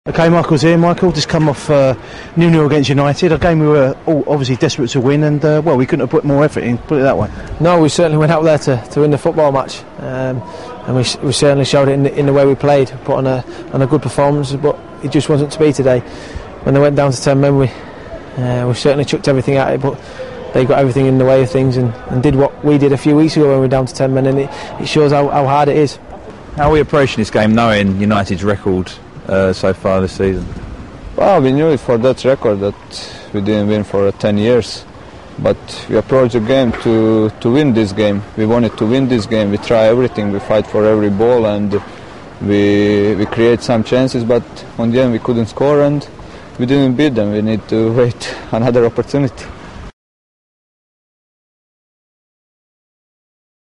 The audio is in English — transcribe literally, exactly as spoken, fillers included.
Okay, Michael's here. Michael, just come off uh, nil nil against United, a game we were all obviously desperate to win, and uh, well, we couldn't have put more effort in, put it that way. No, we certainly went out there to, to win the football match, um, and we, we certainly showed it in the, in the way we played, put on a, on a good performance, but it just wasn't to be today. When they went down to ten men, we, uh, we certainly chucked everything at it, but they got everything in the way of things and, and did what we did a few weeks ago when we were down to ten men, and it, it shows how, how hard it is. How are we approaching this game knowing United's record uh, so far this season? Well, we knew it for that record that we didn't win for ten years, but we approached the game to, to win this game. We wanted to win this game. We try everything. We fight for every ball, and we we create some chances, but on the end we couldn't score and we didn't beat them. We need to wait another opportunity.